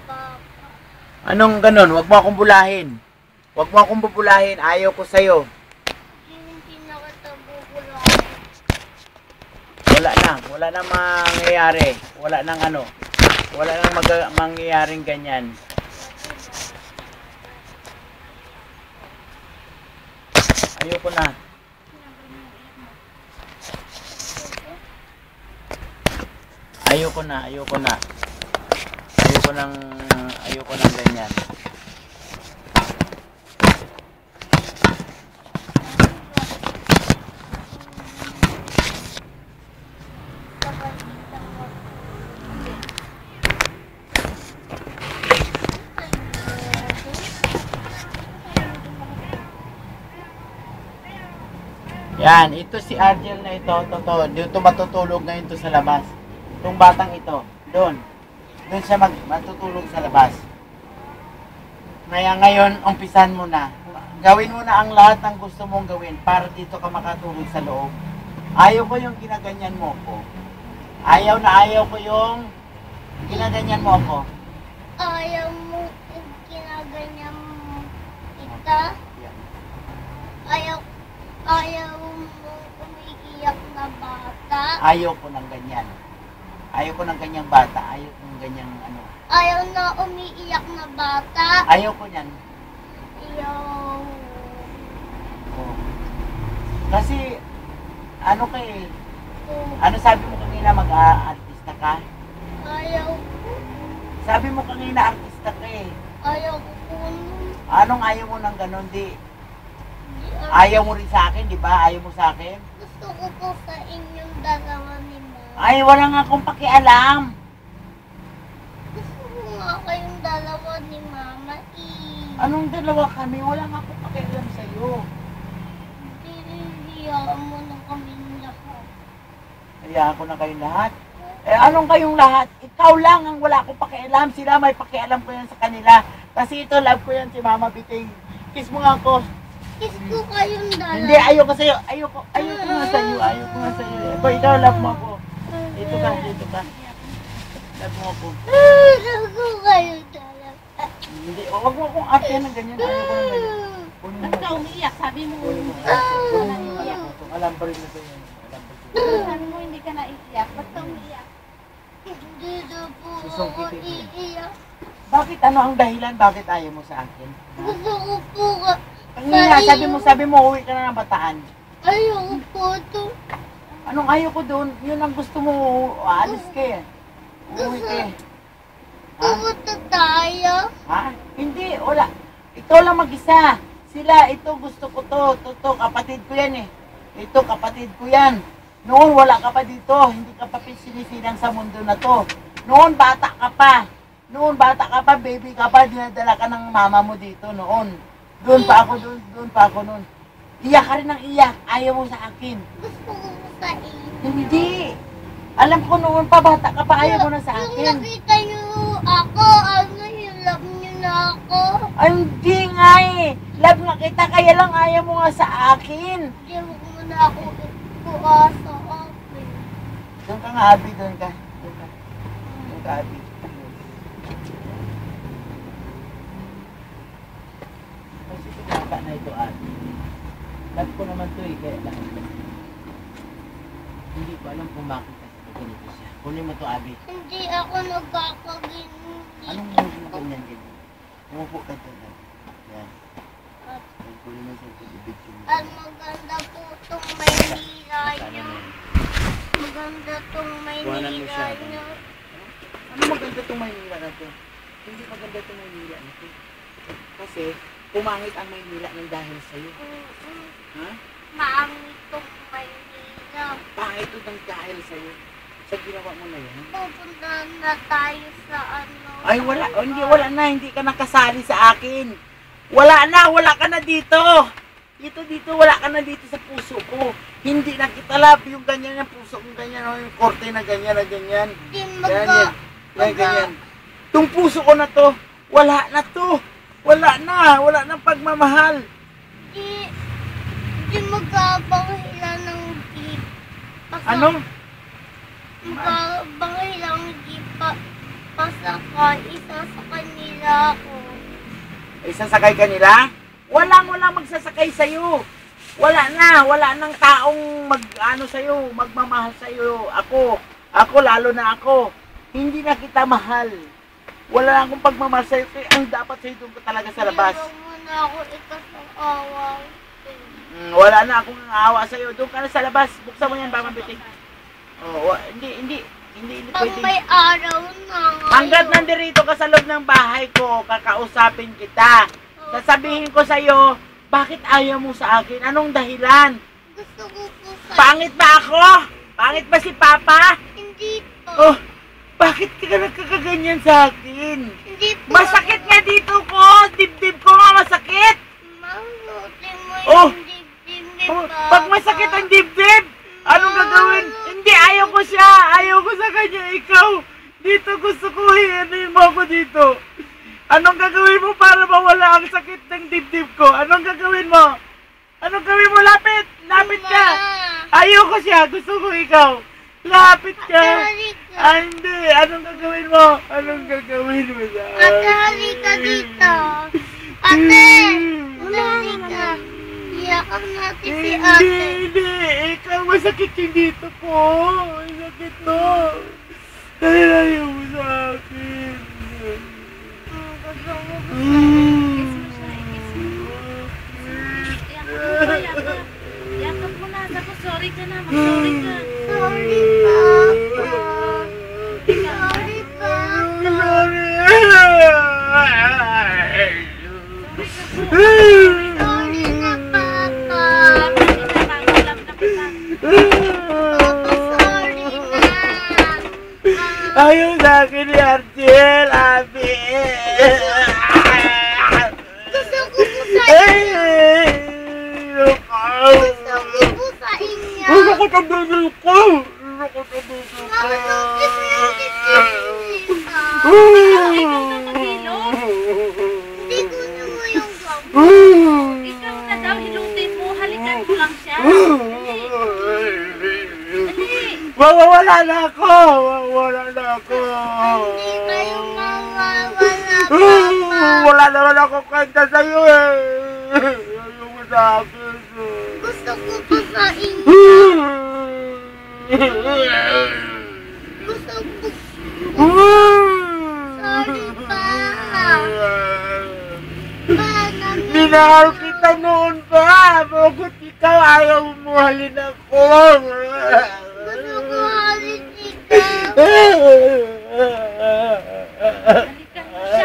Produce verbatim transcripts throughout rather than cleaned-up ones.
Anong ganon? Huwag mo akong bulahin. Huwag mo akong bubulahin. Ayaw ko sa'yo. Hindi na kita bubulahin. Wala na. Wala na mangyayari. Wala nang ano. Wala nang mag- mangyayaring ganyan. Ayoko na. Ayoko na. Ayoko na. Ayoko nang ayoko nang ganyan. Yan, ito si Argel na ito, totoo. Dito matutulog ngayon to sa labas. Itong batang ito, doon. Doon siya mag matutulog sa labas. Kaya ngayon, umpisan mo na. Gawin mo na ang lahat ng gusto mong gawin para dito ka makatulog sa loob. Ayaw ko yung ginaganyan mo ko. Ayaw na ayaw ko yung ginaganyan mo ako. Ayaw mo ginaganyan mo kita? Ayaw, ayaw mo umiiyak na bata? Ayaw ko ng ganyan. Ayaw ko ng ganyang bata. Ayaw ko ng ganyang ano. Ayaw na umiiyak na bata? Ayaw ko yan. Ayaw. Oh. Kasi, ano kay, Oh, ano sabi mo kanina mag-artista ka? ayaw. Sabi mo kanina artista ka eh. Ayaw ko po nun. Anong ayaw mo ng ganon? Di, Di, ayaw mo rin sa akin, di ba? Ayaw mo sa akin? Gusto ko po sa inyong dalawa ni Mama. Ay, wala nga akong pakialam. Gusto ko nga kayong dalawa ni Mama eh. Anong dalawa kami? Wala nga akong pakialam sa'yo. Pinihiyaan mo na kami lahat. Hayaan ko na kayong lahat. Eh, anong kayong lahat? Ikaw lang ang wala akong pakialam. Sila may pakialam ko yan sa kanila. Kasi ito, love ko yan si Mama Biting. Kiss mo nga ako. Kiss ko kayong dalawa. Hindi, ayaw ko sa'yo. Ayaw ko, ayaw ko nga sa'yo. Ayaw ko nga sa'yo. Ito, ikaw, love mo ako. Dito ka, dito ka. Love mo ako. Gusto ko kayong dalawa. Hindi, oh, wag mo akong ate na ganyan. Ayaw ko na ganyan. Kunin mo Ba't ka na. umiiyak? Sabi mo, Kunin mo na. Kunin mo na. Alam pa rin na sa'yo. Alam pa rin. sabi mo hindi ka naiiyak. Ba't ka umiiyak? Hindi na po ako Susungkitin mo. iiyak. Bakit ano ang dahilan? Bakit ayaw mo sa akin? Gusto ko po ka. Kanina, sabi mo, sabi mo, uwi ka na ng Bataan. Ayaw ko po ito. Anong ayaw ko doon? Yun ang gusto mo, aalis ka eh. Uuwi ka eh. Ha? Pumunta tayo. Ha? Hindi, wala. Ikaw lang mag-isa. Sila, ito gusto ko to. Ito, to, kapatid ko yan eh. Ito, kapatid ko yan. Noon, wala ka pa dito. Hindi ka pa sinisilang sa mundo na to. Noon, bata ka pa. Noon, bata ka pa, baby ka pa. Dinadala ka ng mama mo dito noon. Doon pa ako, doon, doon pa ako noon. Iyak ka rin ng iyak. Ayaw mo sa akin. Gusto ko sa inyo. Hindi. Alam ko noon pa, bata ka pa. Ayaw mo na sa Yung akin. nakita niyo ako, ano, yung love niyo na ako. Ay, hindi nga eh. Love nga kita, kaya lang ayaw mo nga sa akin. Hindi mo muna ako ikuasa akin. Doon ka nga, Abi. Doon ka. Doon ka. Doon ka, Abi. Kasi pinaka na ito, Abi. Love ko naman to eh, kaya lang. Hindi ko alam kung bakit kasi ganito siya. Kunin mo to, Abi. Hindi ako nagkakagindi. Anong movie ganyan ganyan? Umupo ka dyan, Abi. Yan. At, Ay, kunin mo sa ito, ibig mo. at maganda po itong Maynila Sana niyo. mo. Maganda itong Kuhanan mo Maynila siya. niyo. Ano maganda itong Maynila na to? Hindi maganda itong Maynila na to. Kasi, pumangit ang Maynila ng dahil sa'yo. Mm-mm. Ha? Maangit itong Maynila. Pangit ito ng dahil sa'yo. Sa ginawa mo na yan. Pupunta na tayo sa ano. Ay, wala. Oh, hindi, wala na. Hindi ka nakasali sa akin. Wala na. Wala ka na dito. Dito, dito. Wala ka na dito sa puso ko. Hindi na kita love. Yung ganyan, yung puso ko ganyan. Oh, yung korte na ganyan, na ganyan. Hindi Yan, magka... yan. Yan, magka- ganyan. Itong puso ko na to, wala na to. Wala na. Wala na pagmamahal. Di, di magkabangila ng jeep. Basta Ano? Magkabangila ng jeep pa, makasakay. Isasakay nila ako. Isasakay ka nila? Walang walang magsasakay sa'yo. Wala na, wala nang taong mag ano sa'yo, magmamahal sa'yo. Ako, ako lalo na ako. Hindi na kita mahal. Wala na akong pagmamahal sa'yo. Kaya ang dapat sa'yo doon ka talaga sa labas. Hindi mo na ako ikasawa. Mm, wala na akong awa sa'yo. Doon ka na sa labas. Buksan mo yan, Mama Biting. Oh, wa- hindi, hindi, hindi, hindi Pag pwede. may araw na. Hanggat nandirito ka sa loob ng bahay ko, kakausapin kita. Sasabihin ko sa'yo, bakit ayaw mo sa akin? Anong dahilan? Gusto ko po sa... Pangit ba ako? Pangit ba si Papa? Hindi po. Oh, bakit ka nagkakaganyan sa akin? Hindi po. Masakit nga dito ko! Dibdib ko nga masakit! Malutin mo Oh. yung dibdib ni Oh, Papa. pag masakit ang dibdib, anong gagawin? Hindi, ayaw ko siya! Ayaw ko sa kanya, ikaw! Dito gusto ko, hiyanin mo ako dito! Anong gagawin mo para mawala ang sakit ng dibdib ko? Anong gagawin mo? Anong gawin mo? Lapit! Lapit ka! Ayaw ko siya! Gusto ko ikaw! Lapit ka! Halika. Ah, hindi! Anong gagawin mo? Anong gagawin mo sa akin? Ate, halika dito. Ate, halika. Iyakan natin si Hindi, ate. hindi! Ikaw, masakit yung dito ko! Masakit no! Dahil ayaw mo sa akin! Yakap mo na. Tapos sorry ka na. Mag-sorry ka. Sorry, Papa. Sorry, Papa. Sorry na, Papa. Alam na kita. Papa, sorry na. Ayaw sa akin ni Archel, Abi! Gusto ko po sa inyo. Gusto ko po sa inyo. Gusto ko tabigil ko! Gusto ko tabigil ko! Malutin mo yung dibdib ni Papa. Ikaw na maghilot. Hindi gusto mo yung gamot. Ikaw na daw. Hilutin mo. Halikan mo lang siya. Mawawala na ako! Mawawala na ako! Hindi kayo mawawala, Papa. Wala naman ako kwenta sa'yo eh! Ayaw mo sa akin eh. Gusto ko po sa inyo. Gusto ko. Sorry, Pa. Pa, namin. Minahal kita noon pa! Bakit ikaw ayaw mo halin ako? Gusto ko halin ikaw. Halikan mo siya.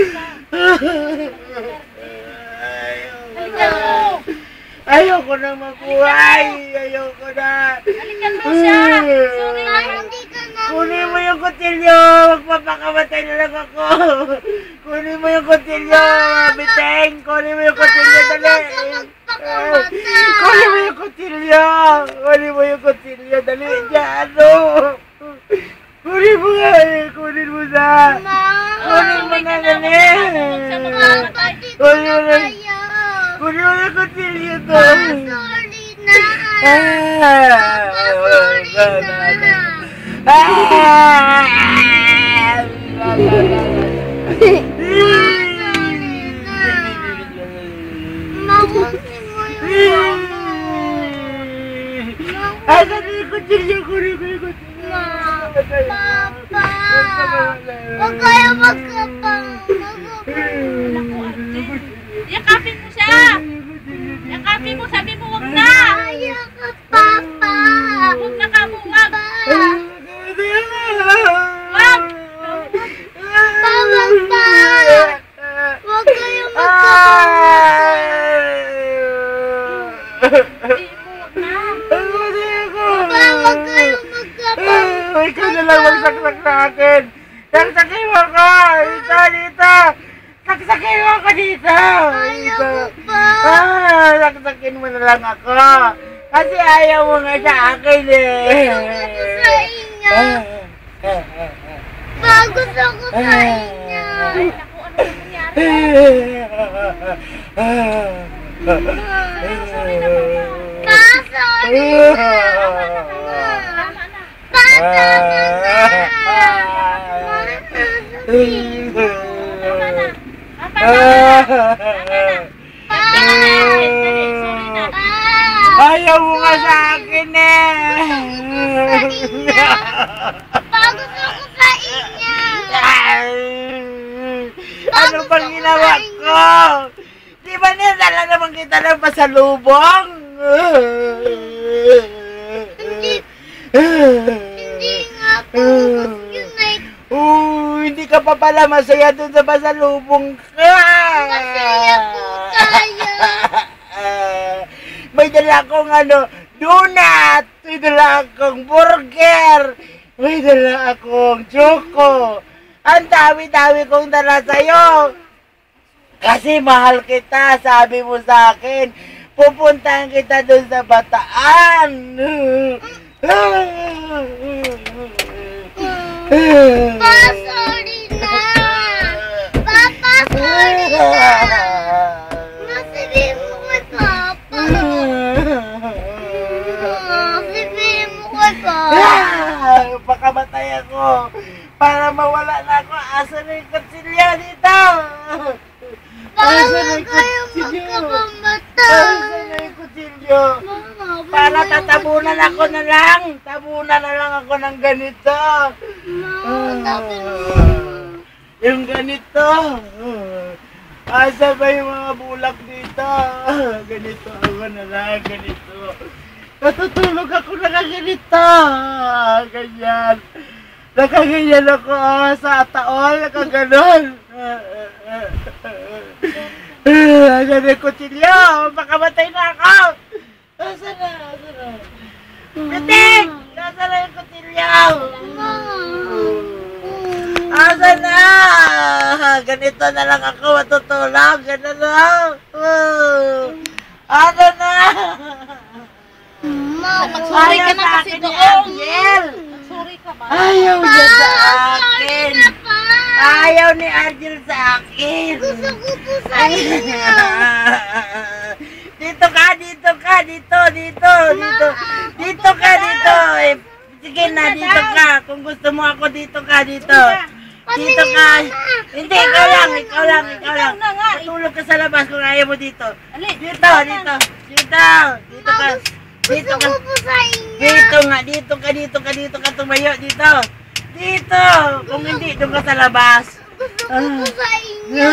Halikan mo. Ayoko na mabuhay! Ayoko na! Halikan mo siya. Sorry Pa, na. hindi ka na. Kunin mo yung kutilyo! Magpapakamatay na lang ako! Kunin mo yung kutilyo! Biteng! Kunin mo yung kutilyo! Dali! Huwag ka magpakamatay. Kunin mo yung kutilyo! Kunin mo yung kutilyo! Dali! Diyan! Ano? Kunin mo nga eh! Kunin mo na! Ma. Kunin mo na! Dali! Papa, di ko Kunin na mo na! kaya. Kunin mo yung kutilyo Pa, doon! sorry na. Ah! Papa, sorry na. Ah! Mahusin mo yung gamot. Ay, saan yung kutsilyo? Kunin ko yung kutsilyo. Ma, Papa. Huwag kayo magkapang. Naku, Arjen. Yakapin mo siya. Yakapin mo. Sabi mo, wag na. Ayaw ka, Papa. Huwag na ka mo. Wag. Wag! Tawag pa. Huwag kayo magkapang. Hindi mo. Wag na. Pa, huwag kayo magkapang. Ikaw na lang magsaksak sa akin! Saksakin mo ako! Dito, dito! Saksakin mo ako dito! Ayaw ko pa. Ah, saksakin mo na lang ako! Kasi ayaw mo nga sa akin eh! Gusto ko sa inyo. Pa, gusto ko sa inyo. Ay, naku, ano na nangyari? Sorry na, mama. Pa, sorry na. Tama na. Pa, tama na. Ma, Tama na. Tama na. Tama na. Tama na, Argel. Dali, sorry na. Ayaw mo nga sa akin eh. Bago na ako sa inyo. Ano bang ginawa ko? Di ba nila naman kita ng pasalubong? Hindi, hindi nga po yun ay Oh, hindi ka pa pala masaya dun sa pasalubong ka. masaya po tayo. May dala akong ano, donut. May dala akong burger. May dala akong choco. Ang dami-dami kong dala sa'yo. Kasi mahal kita, sabi mo sa akin. Pupuntahan kita dun sa Bataan. Pa, sorry na. Papa, sorry na. Nasabihin mo kay Papa. Nasabihin mo kay Papa. Pakamatay ako. Para mawala na ako. Asa na yung kutsilyo dito? Bawal kayo magkapamata. Asa na yung kutsilyo? Mama, Para tatabunan ako na lang. Tabunan na lang ako ng ganito. Mama, sabi mo. Yung ganito. Asa ba yung mga bulak dito? Ganito ako na lang. Ganito. Natutulog ako na ganito. Ganyan. Nakaganyan ako sa taol. Nakaganon. Asa na yung kutsilyo? Makamatay na ako. Asa na? Asa na? Pitik! Asa na yung kutsilyo? Asa na? Ganito na lang ako matutulog. Ganito lang. Asa na? Mama, Sorry ka na kasi ni doon. Argel. Sorry ka ba? Ayaw niya sa sorry akin. na pa. Ayaw ni Argel sa akin. Gusto ko po sa inyo. Dito ka, dito ka, dito, dito, dito. Dito ka, dito. Eh, sige na, dito ka. Kung gusto mo ako, dito ka, dito. Dito ka. Hindi, ikaw lang, ikaw lang, ikaw lang. Matulog ka sa labas kung ayaw mo dito. Dito, dito. Dito, dito ka. Dito Gusto ka. ko po sa inyo. Dito nga, dito ka, dito ka, dito ka tumayo, dito. Dito. Kung hindi, doon ka sa labas. Gusto ko po sa inyo.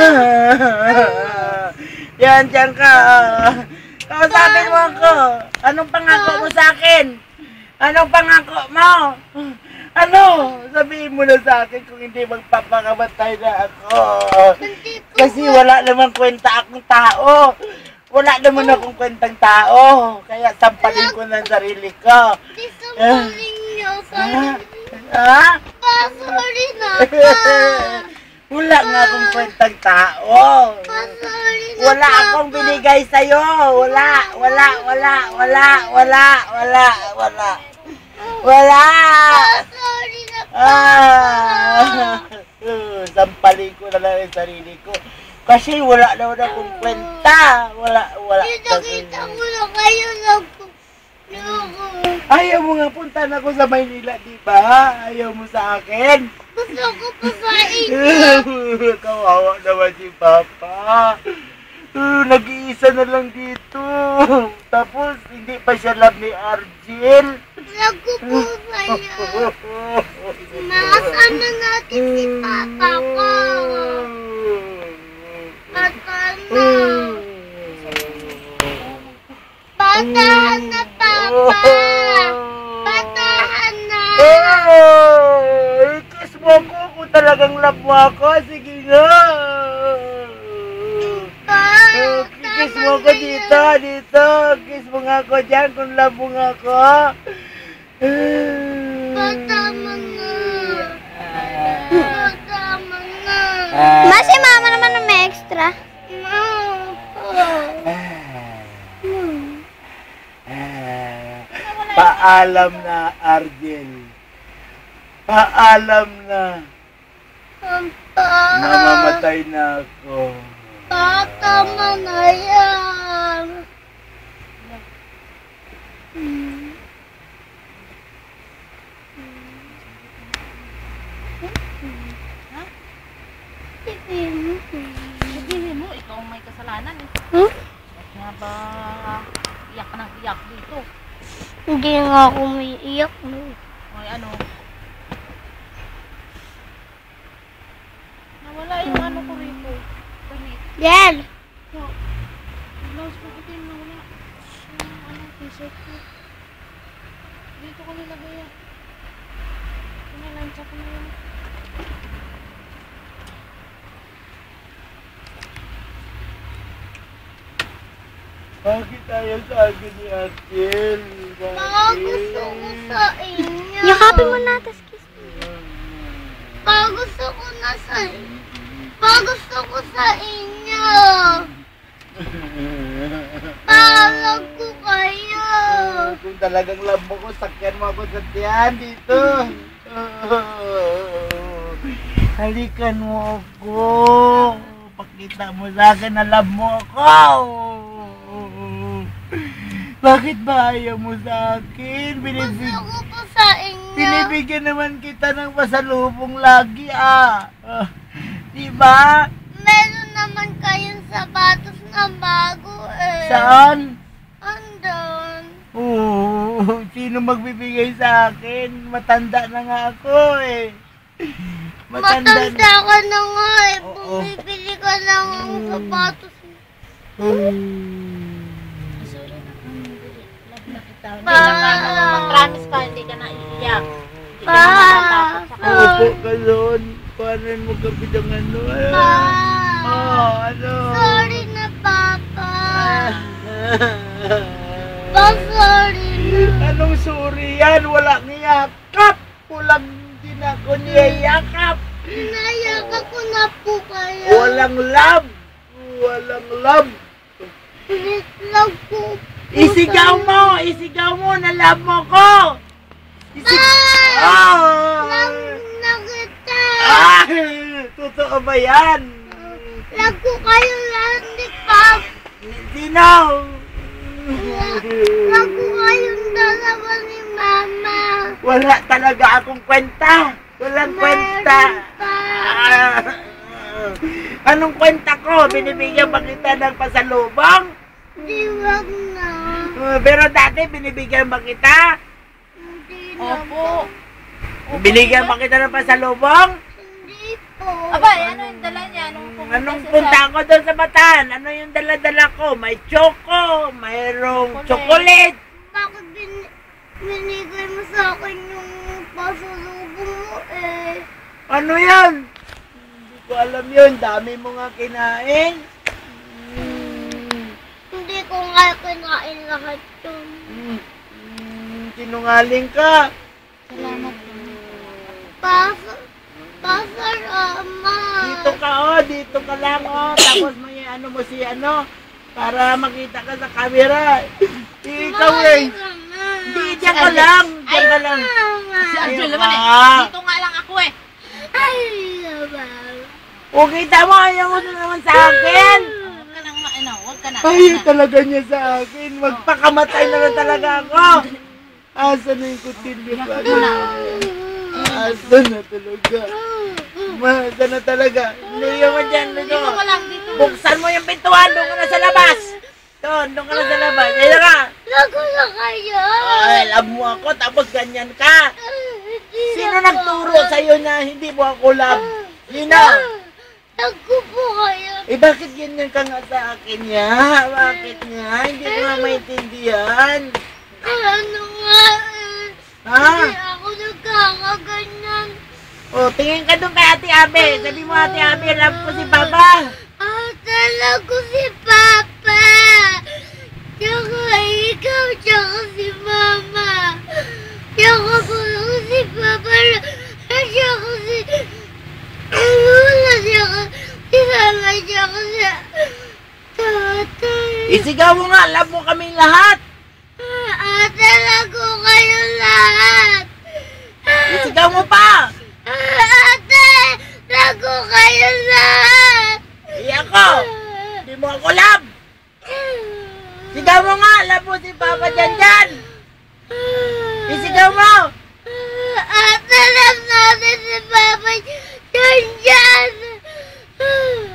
Yan, dyan ka. Kausapin mo ako. Anong pangako mo sa akin? Anong pangako mo? Ano? Sabihin mo na sa akin kung hindi magpapakamatay na ako. Hindi po. Kasi wala namang kwenta akong tao. Wala naman akong kwentang tao. Kaya sampalin ko ng sarili ko. Hindi sampalin niyo. Sorry. Ha? Pa, sorry na pa. Wala nga akong kwentang tao. Pa, sorry na Wala pa, akong pa. binigay sa'yo. Wala, wala, wala, wala, wala, wala, wala. Wala! Pa, sorry na pa. Ah! Sampalin ko na lang yung sarili ko. Kasi wala naman akong kwenta. Wala, wala. Kita-kita ko na kayo lang po. Ayaw mo nga puntahan ako sa Maynila, di ba? Ayaw mo sa akin? Gusto ko po sa inyo. Kawawa naman si Papa. Uh, nag-iisa na lang dito. Tapos, hindi pa siya love ni Argel. Gusto ko po sa inyo. Nasaan na natin si Papa ko? Nasaan na? Batahan na, Papa! Batahan na! Oh, kiss mo ko kung talagang love mo ako. Sige nga. Pa, Oh, kiss mo ko dito, dito. Kiss mo nga ako dyan kung love mo nga ako. Patama na. Patama na. Ma, si mama naman na may extra. Paalam na, Argel. Paalam na. Papa. Mamamatay na ako. Patama na yan. hagdanan eh. Hmm? Bakit nga ba iyak ka ng iyak dito? Hindi nga ako may iyak mo. Ay ano? Nawala yung ano ko rito. Ganit. Yan! So, blouse ko kasi nawala. Yung ano, t-shirt ko. Dito ko nilagay yan. Pinalansya ko na yun. Bakit ayaw sa akin ni Akin? Mga gusto ko sa inyo. Yakapin mo na, tas kiss mo. Mga gusto ko na sa Mga gusto ko sa inyo. Palag ko kayo. Kung talagang love mo ko, sakyan mo ako sa tiyan dito. Halikan mo ako. Pakita mo sa akin na love mo ako. Bakit ba ayaw mo sa akin? Binibig Gusto ko po sa inyo. binibigyan naman kita ng pasalubong lagi ah. Ah, diba? Meron naman kayong sapatos na bago eh. Saan? Andun. Oo, sino magbibigay sa akin? Matanda na nga ako eh. Matanda ka na nga eh. Oo. Bumibili ka lang ng sapatos. Sorry na. Love na kita. Hindi Pa. na ka, ano, mag-promise ka, hindi ka na iiyak. Hindi ka Pa. na matatakot sa kanya. Opo ka doon. Paano mo kami ng ano? Pa. Oh, ano? Sorry na, Papa. Pa, sorry na. Anong sorry yan? Walang niyakap. Walang din ako niyayakap. Nayakan ko na po kayo. Walang love. Walang love. Please lang po. Isigaw mo! Isigaw mo na love mo ko! Isig- Ah! Oh! Lang na kita. Ah! Totoo ba yan? Lang ko kayo lang ni Papa. Sino? Lang ko kayong dalawa ni Mama. Wala talaga akong kwenta. Walang kwenta. Meron pa. Ah! Anong kwenta ko? Binibigyan ba kita ng pasalubong? Di wag na. Uh, pero dati binibigyan ba kita? Hindi na Opo. Binigyan ba kita ng pasalubong? Hindi po. Aba, ano yung dala niya? Anong pumunta Anong siya punta sa... ko doon sa Batan? Ano yung dala-dala ko? May choco, mayroong Chocolate. chocolate. Bakit bin binigay mo sa akin yung pasalubong mo eh? Ano yan? Hindi ko alam yun. Dami mo nga kinain. Hindi ko nga kinain lahat yun. Hmm. Hmm, sinungaling ka. Salamat po. Pasa, pasarama. Dito ka oh, dito ka lang oh. Tapos mo yung ano mo si ano, para makita ka sa camera. Ikaw eh. Hindi, diyan ka lang. Diyan ka lang. Si Angel naman eh. Ah. Dito nga lang ako eh. Ay, naman. O kita mo, ayaw mo na naman sa akin. Huwag ka nang, ma- ano, huwag ka na. Ayaw talaga niya sa akin. Magpakamatay na lang talaga ako. Asa na yung kutilyo ko? Asa na talaga? Asa na talaga? Liyo mo dyan, Dito Liyo. ka lang, dito. Buksan mo yung pintuan, doon ka na sa labas. Doon, doon ka na sa labas. Ayun ka. Lago na kayo. Ay, love mo ako, tapos ganyan ka. Hindi Sino na nagturo po. sa'yo na hindi mo ako love? Sino? Lago po kayo. Eh, bakit ganyan ka nga sa akin, ya? Bakit nga? Hindi ko nga maintindihan. Ano nga eh. Ha? Hindi ako nagkakaganyan. O, tingin ka doon kay Ate Abe. Sabi mo, Ate Abe, love ko si Papa. Ate, lago si Papa. Tsaka ikaw, tsaka si Mama. Tsaka po si Papa. Tsaka si... Lola, tsaka si Mama, tsaka si... Tatay. Isigaw mo nga, love mo kaming lahat. Ate, lago kayo lahat. Isigaw mo pa. Ate, lago kayo lahat. Iyak ko. Hindi mo ako love. Sigaw mo nga, love mo si Papa dyan dyan. Isigaw mo. Ate, love natin si Papa dyan dyan.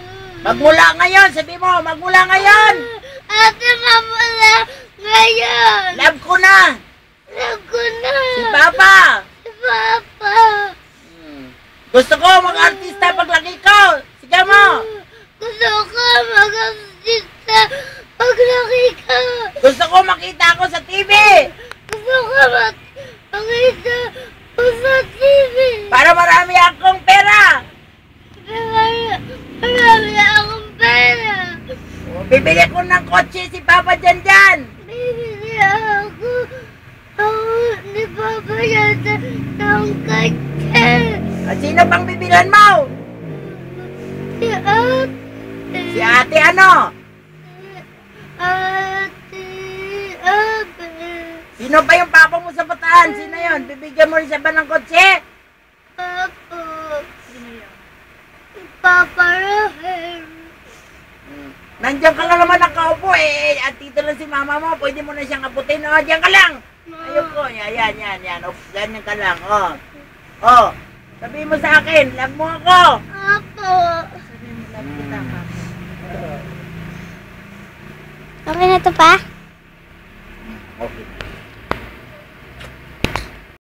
Magmula ngayon, sabi mo, magmula ngayon. Ate, mamula ngayon. Love ko na. Love ko na. Si Papa. Si Papa. Hmm. Gusto ko mag-artista paglaki ko. Sige mo. Gusto ko mag-artista paglaki ka. Gusto ko makita ako sa T V. Gusto ko mag- makita ko sa T V. Para marami akong pera. Marami, marami akong pera. Bibili ko ng kotse si Papa dyan dyan. Bibili ako. Ako ni Papa yata ng kotse. At sino pang bibilan mo? Si ate. Si ate ano? Ate. Ate. Sino pa yung papa mo sa bataan? Sino yun? Bibigyan mo rin siya ba ng kotse? Papa. Sino yan? Papa Rahel. Nandiyan ka lang naman nakaupo eh. At dito lang si mama mo. Pwede mo na siyang aputin. O, diyan ka lang. Ayoko. Yan, yan, yan. yan. O, ganyan ka lang. O. O. Sabihin mo sa akin. Love mo ako. Apo. Sabihin mo, love kita, Papa. Okay na to pa?